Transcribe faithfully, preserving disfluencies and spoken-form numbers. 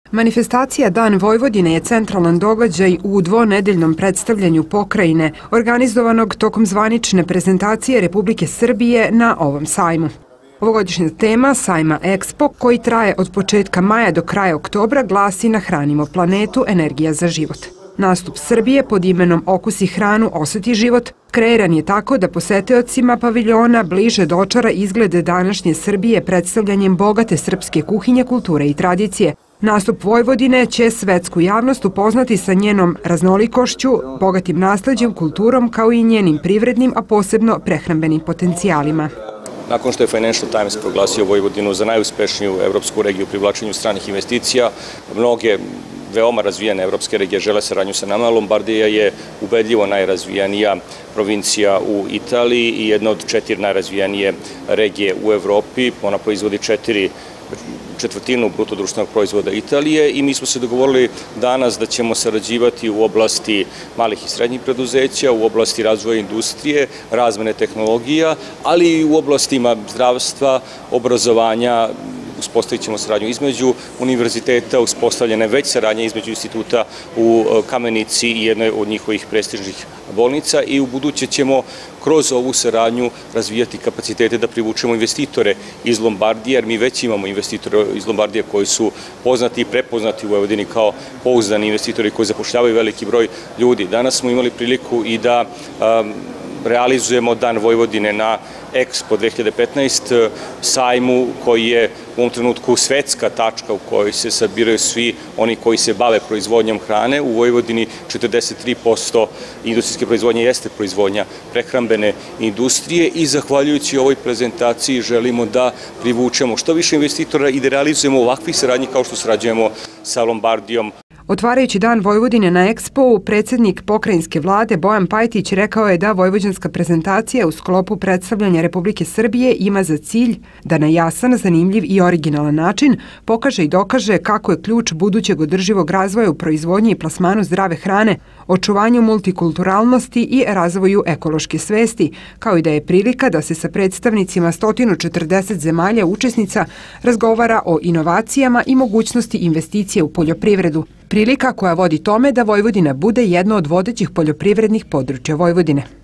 Manifestacija Dan Vojvodine je centralan događaj u dvonedeljnom predstavljanju pokrajine, organizovanog tokom zvanične prezentacije Republike Srbije na ovom sajmu. Ovogodišnja tema sajma Expo, koji traje od početka maja do kraja oktobra, glasi Nahranimo planetu, energija za život. Nastup Srbije pod imenom Okusi hranu, oseti život kreiran je tako da posetiocima paviljona bliže dočara izglede današnje Srbije predstavljanjem bogate srpske kuhinje, kulture i tradicije. Nastup Vojvodine će svetsku javnost upoznati sa njenom raznolikošću, bogatim nasleđem, kulturom, kao i njenim privrednim, a posebno prehrambenim potencijalima. Nakon što je Financial Times proglasio Vojvodinu za najuspešniju evropsku regiju u privlačenju stranih investicija, mnoge veoma razvijene evropske regije žele saradnju sa nama. Lombardija je ubedljivo najrazvijenija provincija u Italiji i jedna od četiri najrazvijenije regije u Evropi. Ona proizvodi četiri četvrtinu bruto društvenog proizvoda Italije i mi smo se dogovorili danas da ćemo sarađivati u oblasti malih i srednjih preduzeća, u oblasti razvoja industrije, razmene tehnologija, ali i u oblastima zdravstva, obrazovanja. Uspostavit ćemo saradnju između univerziteta, uspostavljena je već saradnja između instituta u Kamenici i jednoj od njihovih prestižnih bolnica i u buduće ćemo kroz ovu saradnju razvijati kapacitete da privučemo investitore iz Lombardije, jer mi već imamo investitore iz Lombardije koji su poznati i prepoznati u Vojvodini kao pouzdani investitori koji zapošljavaju veliki broj ljudi. Danas smo imali priliku i da um, realizujemo Dan Vojvodine na Expo dve hiljade petnaeste sajmu koji je u ovom trenutku svetska tačka u kojoj se sabiraju svi oni koji se bave proizvodnjom hrane. U Vojvodini četrdeset tri posto industrijske proizvodnje jeste proizvodnja prehrambene industrije i zahvaljujući ovoj prezentaciji želimo da privučemo što više investitora i da realizujemo ovakvih saradnji kao što sarađujemo sa Lombardijom. Otvarajući Dan Vojvodine na Expo, predsjednik pokrajinske vlade Bojan Pajtić rekao je da vojvođanska prezentacija u sklopu predstavljanja Republike Srbije ima za cilj da na jasan, zanimljiv i originalan način pokaže i dokaže kako je ključ budućeg održivog razvoja u proizvodnji i plasmanu zdrave hrane, očuvanju multikulturalnosti i razvoju ekološke svesti, kao i da je prilika da se sa predstavnicima sto četrdeset zemalja učesnica razgovara o inovacijama i mogućnosti investicije u poljoprivredu. Prilika koja vodi tome da Vojvodina bude jedno od vodećih poljoprivrednih područja Vojvodine.